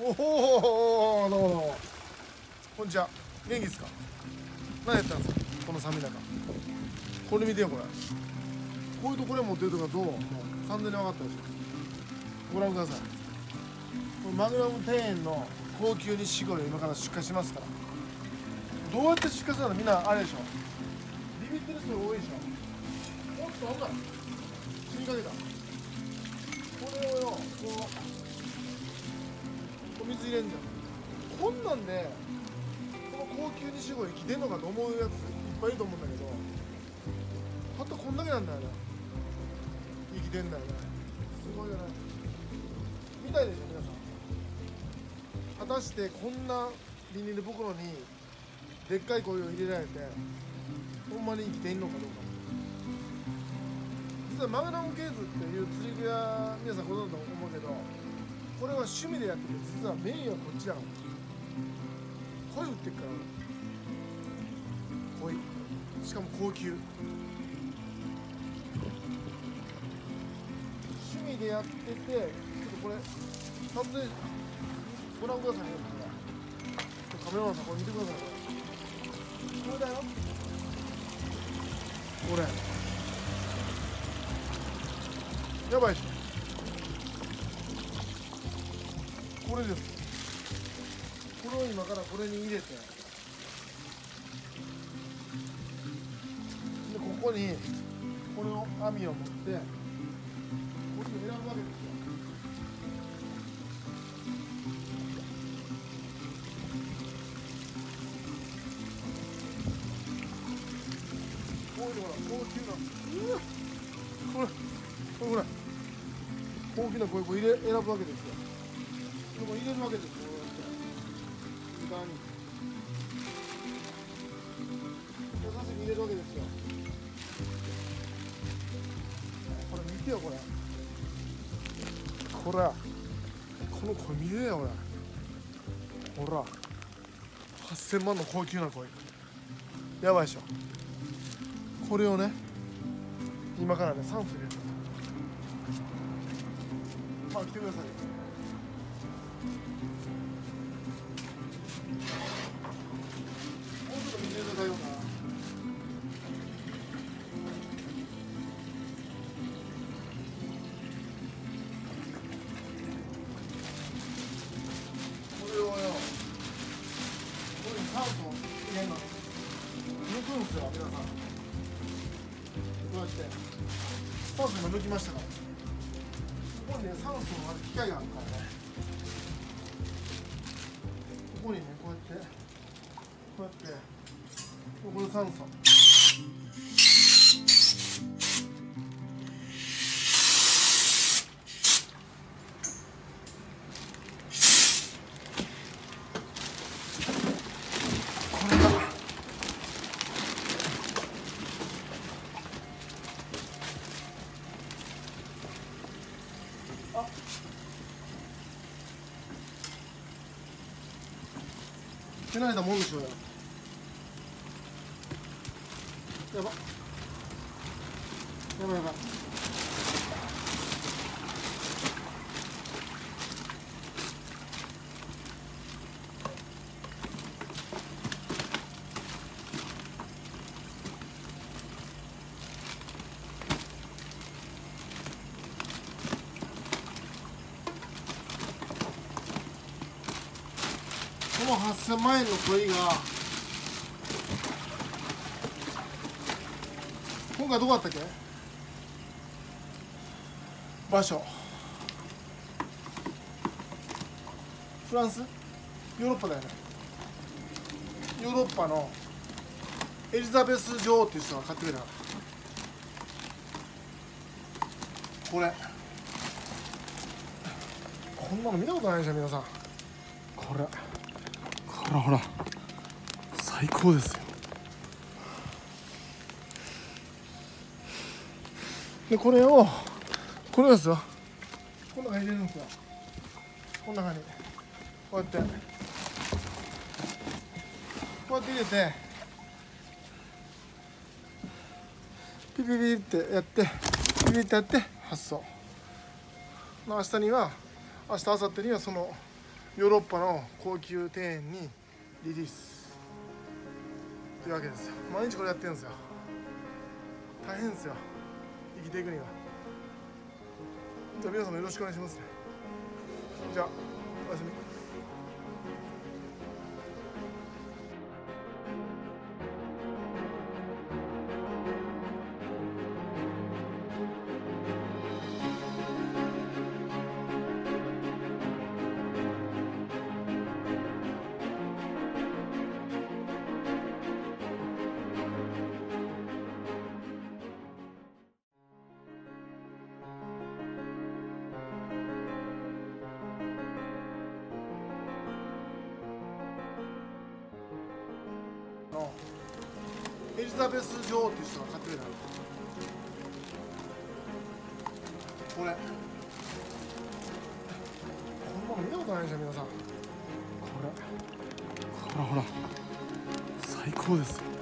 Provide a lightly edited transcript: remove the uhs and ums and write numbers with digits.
おお、どうもこんにちは。元気ですか？何やったんですかこの寒い中。これ見てよ、これ。こういうとこれ持ってるとかどうもう完全に分かったでしょ。ご覧ください。これマグナム10円の高級にしごりを今から出荷しますから。どうやって出荷するの？みんなあれでしょ、ビビってる人が多いでしょ。おっと、ほんなら死にかけた。これをよ、こう水入れんじゃん。こんなんでこの高級にしごり生きてんのかと思うやついっぱいいると思うんだけど、たったこんだけなんだよね。生きてんだよね。すごいよね。見たいでしょ皆さん。果たしてこんなビニール袋にでっかい鯉を入れられてほんまに生きていんのかどうか。実はマグナムケーズっていう釣り具屋、皆さんご存知だと思うけど、これは趣味でやってて、実はメインはこっちだから。鯉売ってっから、鯉。しかも高級。趣味でやってて、ちょっとこれ撮影ご覧くださいね。カメラマンさん、これ見てください。これだよ、これやばいでしょ。これです。これを今からこれに入れて、でここにこれを網を持ってこれを選ぶわけですよ。こういうのほら高級な、これほら高級なこう選ぶわけですよ。でも入れるわけですよ。こうやって優しく入れるわけですよ。これ見てよ、これ。この鯉見てよ、これ。ほら8000万の高級な鯉。やばいでしょ。これをね今からね酸素入れる。まあ来てくださいよ。もうちょっと見てくださいよな。これをよ、これに酸素入れるの。抜くんですよ、皆さん。こうやって酸素今抜きましたから。ここにね酸素のある機械があるからね。ここにねこうやってこれ酸素。これが手慣れたもんでしょうよ。やばやばいやばい。この8000万円の鯉が今回どこだったっけ？場所フランス？ヨーロッパだよね。ヨーロッパのエリザベス女王っていう人が買ってくれたから。こんなの見たことないでしょ皆さん。これほら最高ですよ。でこれですよ。この中に入れるんですよ。この中にこうやって入れてピピピってやってピピってやって発送。明日明後日にはそのヨーロッパの高級庭園にリリースというわけですよ。毎日これやってるんですよ。大変ですよ、生きていくには。じゃあ皆さんもよろしくお願いしますね。じゃあおやすみ。エリザベス女王っていう人が買ってくれたの。これこんなの見たことないでしょ皆さん。これほらほら最高ですよ。